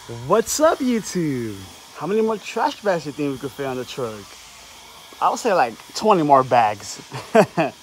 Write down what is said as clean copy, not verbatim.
What's up, YouTube? How many more trash bags do you think we could fit on the truck? I would say like 20 more bags.